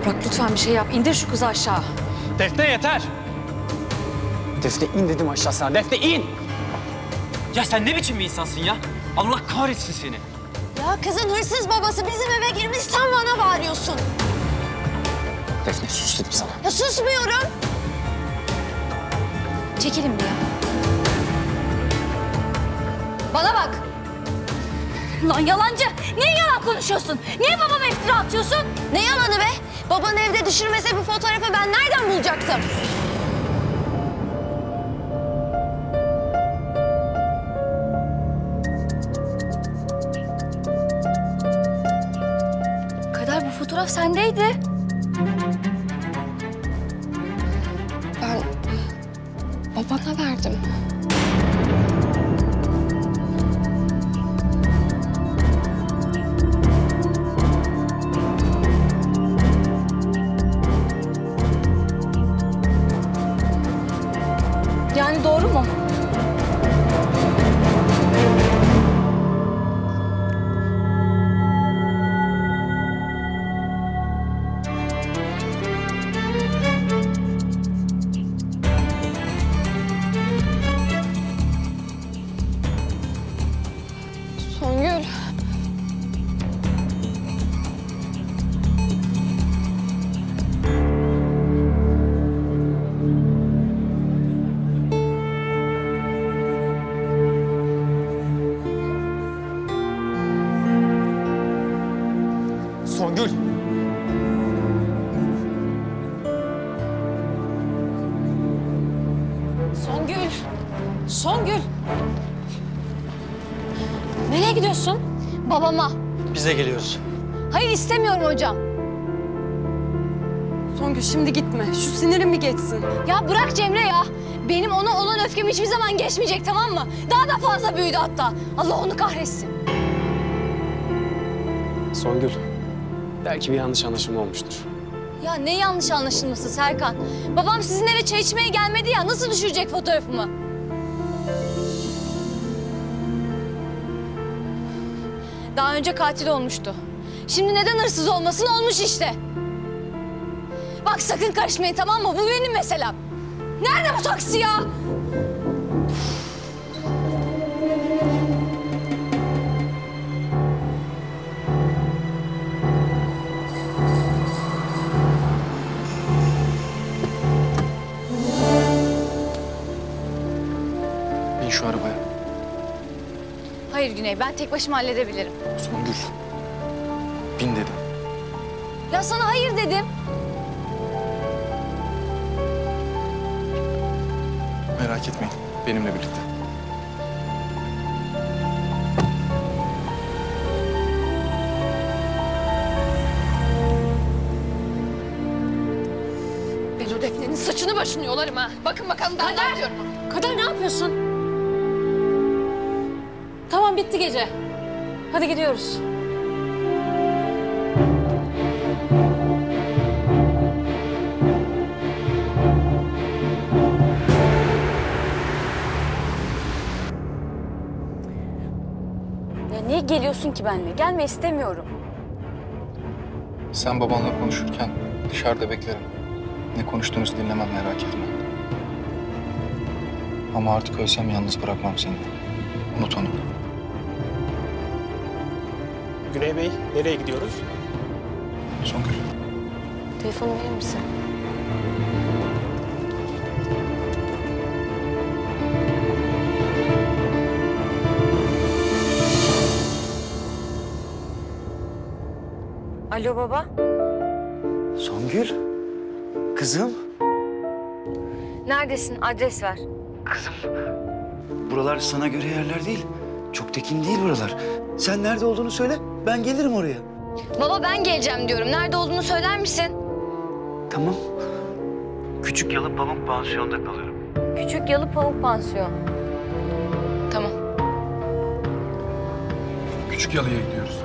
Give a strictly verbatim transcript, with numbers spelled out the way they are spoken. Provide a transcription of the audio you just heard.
Bak lütfen bir şey yap. İndir şu kızı aşağı. Defne yeter. Defne in dedim aşağı sana. Defne in. Ya sen ne biçim bir insansın ya? Allah kahretsin seni. Ya kızın hırsız babası bizim eve girmiş, sen bana bağırıyorsun. Defne sus dedim sana. Ya susmuyorum. Çekilin bir ya. Bana bak. Lan yalancı! Niye yalan konuşuyorsun? Niye babama iftira atıyorsun? Ne yalanı be? Baban evde düşürmese bu fotoğrafı ben nereden bulacaktım? Kader, bu fotoğraf sendeydi. Ben babana verdim. Yani doğru mu? Songül. Songül. Songül. Songül. Nereye gidiyorsun? Babama. Biz de geliyoruz. Hayır, istemiyorum hocam. Songül şimdi gitme. Şu sinirin bir geçsin. Ya bırak Cemre ya. Benim ona olan öfkem hiçbir zaman geçmeyecek, tamam mı? Daha da fazla büyüdü hatta. Allah onu kahretsin. Songül. Belki bir yanlış anlaşılma olmuştur. Ya ne yanlış anlaşılması Serkan? Babam sizin eve çay içmeye gelmedi ya. Nasıl düşürecek fotoğrafımı? Daha önce katil olmuştu. Şimdi neden hırsız olmasın, olmuş işte. Bak sakın karışmayın, tamam mı? Bu benim meselem. Nerede bu taksi ya? Bin şu arabaya. Hayır Güney, ben tek başıma halledebilirim. Songül. Bin dedim. Ya sana hayır dedim. Merak etmeyin. Benimle birlikte. Ben o Defne'nin saçını başını yolarım ha. Bakın bakalım daha ne diyorum. Kader ne yapıyorsun? Tamam bitti gece. Hadi gidiyoruz. Ya niye geliyorsun ki benimle? Gelme, istemiyorum. Sen babanla konuşurken dışarıda beklerim. Ne konuştuğunuzu dinlemem, merak etme. Ama artık ölsem yalnız bırakmam seni. Unut onu. Güney Bey, nereye gidiyoruz? Songül. Telefonu verir misin? Alo baba. Songül, kızım. Neredesin? Adres ver. Kızım, buralar sana göre yerler değil. Çok tekin değil buralar. Sen nerede olduğunu söyle, ben gelirim oraya. Baba ben geleceğim diyorum. Nerede olduğunu söyler misin? Tamam. Küçük Yalı Pamuk Pansiyon'da kalıyorum. Küçük Yalı Pamuk Pansiyon. Tamam. Küçük Yalı'ya gidiyoruz.